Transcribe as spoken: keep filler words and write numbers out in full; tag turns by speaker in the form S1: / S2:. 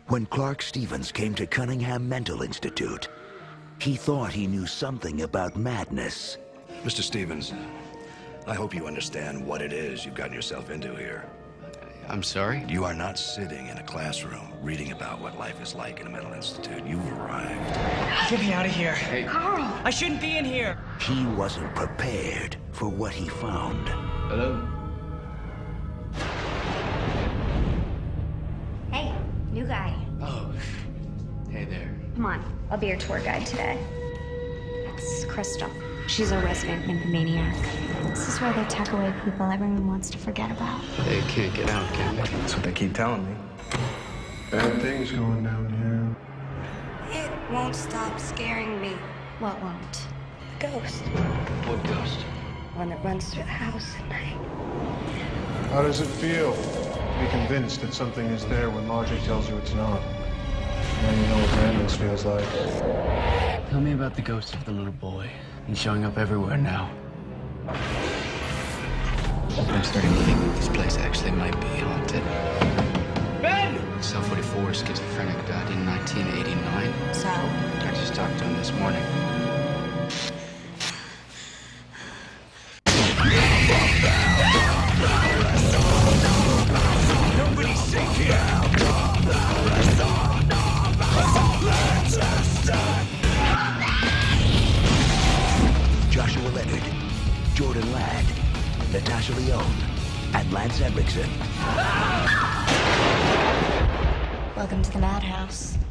S1: When Clark Stevens came to Cunningham Mental Institute, he thought he knew something about madness.
S2: Mister Stevens, I hope you understand what it is you've gotten yourself into here.
S3: I'm sorry?
S2: You are not sitting in a classroom reading about what life is like in a mental institute. You've arrived.
S4: Get me out of here.
S3: Hey.
S4: Carl! I shouldn't be in here.
S1: He wasn't prepared for what he found.
S3: Hello?
S5: Hey, new guy.
S3: Oh, hey there.
S5: Come on, I'll be your tour guide today. That's Crystal. She's a resident nymphomaniac. This is where they tuck away people everyone wants to forget about.
S3: They can't get out, can they?
S6: That's what they keep telling me. Bad things going down
S5: It won't stop scaring me. What won't? The ghost.
S3: What ghost?
S5: One that runs through the house at night.
S6: here. How does it feel to be convinced that something is there when logic tells you it's not? Now you know what madness feels like.
S3: Tell me about the ghost of the little boy. He's showing up everywhere now. I'm starting to think that this place actually might be haunted. Ben! Cell forty-four, schizophrenic, died in nineteen eighty-nine.
S5: So?
S3: I just talked to him this morning.
S1: Nobody's safe here. Joshua Leonard, Jordan Ladd, Natasha Lyonne, and Lance Henriksen.
S5: Welcome to the madhouse.